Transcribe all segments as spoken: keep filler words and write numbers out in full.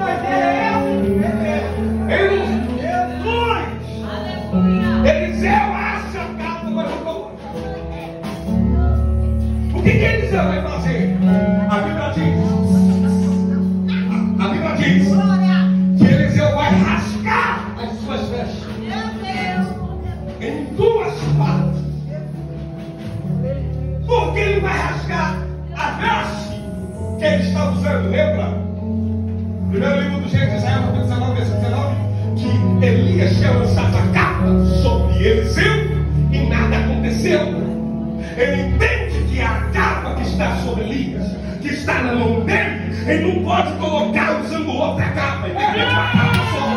Eliseu acha a capa, mas eu tô... O que que Eliseu vai fazer? A Bíblia diz, a, a Bíblia diz que Eliseu vai rasgar as suas vestes em duas partes. Por que ele vai rasgar a veste que ele está usando? Lembra? Primeiro livro do Gênesis, Isaías, capítulo dezenove, versículo dezenove, que Elias tinha lançado a capa sobre Eliseu e nada aconteceu. Ele entende que a capa que está sobre Elias, que está na mão dele, ele não pode colocar usando outra capa. Ele tem que levar a capa só.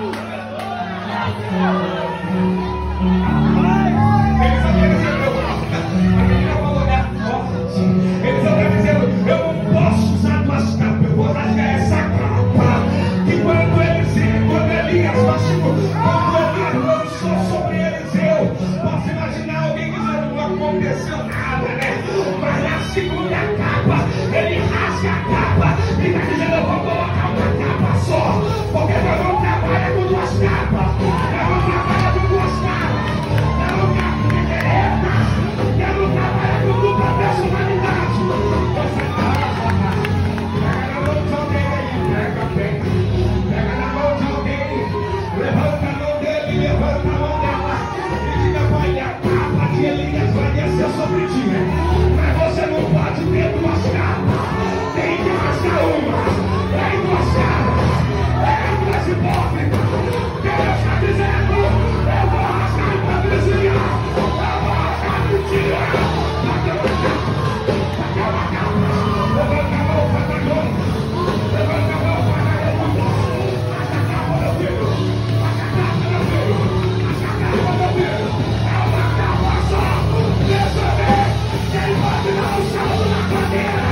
Eliseu está dizendo, eu não posso usar duas capas, eu vou rasgar essa capa. E quando Eliseu, quando Elias machucou, quando Elias lançou sobre Eliseu, posso imaginar alguém dizendo, não aconteceu nada, né? Mas na segunda capa, ele rasga a capa e está dizendo, eu vou colocar uma capa só, porque nós não trabalhamos com duas capas, nós não trabalhamos com duas capas, nós não trabalhamos com diferença, nós não trabalhamos com dupla personalidade. Você fala, pega na mão de alguém aí, pega bem, pega na mão de alguém, levanta a mão dele, levanta a mão dela, e diga, pai, a capa de Elias vai descer sobre ti, mas você não pode ter duas capas, tem que rasgar uma, tem duas capas, é duas hipócritas, Deus está dizendo, eu vou rasgar hipocrisia, eu vou rasgar mentira, levanta a mão, levanta a mão, faz a mão, levanta a mão, faz a mão, faz a capa, meu filho, faz a capa, meu filho, faz a capa, meu filho, é uma capa só, deixa eu ver, quem pode dar um salto na cadeira,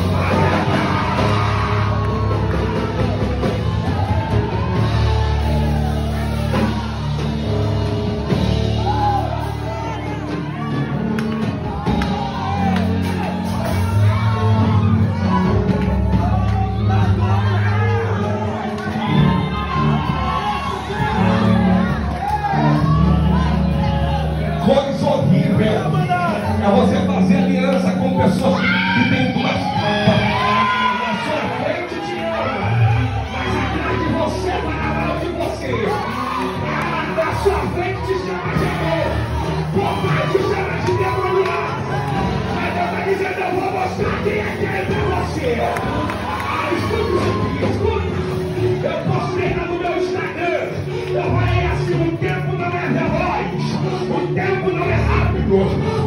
coisa horrível é você fazer aliança com pessoas que têm duas capas. Na sua frente te ama, mas atrás de você para mal de você. Ah, na sua frente te chama de amor, por mais te chama de demoniado. Mas Deus está dizendo, eu vou mostrar quem é quem para você. Ah, escute isso aqui, escute. Eu postei lá no meu Instagram, eu falei assim, o tempo não é veloz, o tempo não é rápido,